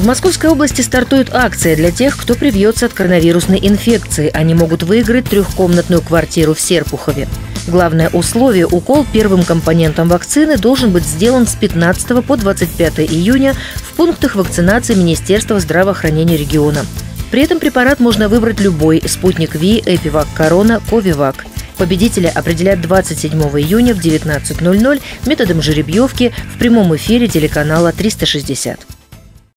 В Московской области стартует акция для тех, кто привьется от коронавирусной инфекции. Они могут выиграть трехкомнатную квартиру в Серпухове. Главное условие – укол первым компонентом вакцины должен быть сделан с 15 по 25 июня в пунктах вакцинации Министерства здравоохранения региона. При этом препарат можно выбрать любой – Спутник Ви, Эпивак Корона, Ковивак. Победителя определят 27 июня в 19:00 методом жеребьевки в прямом эфире телеканала 360.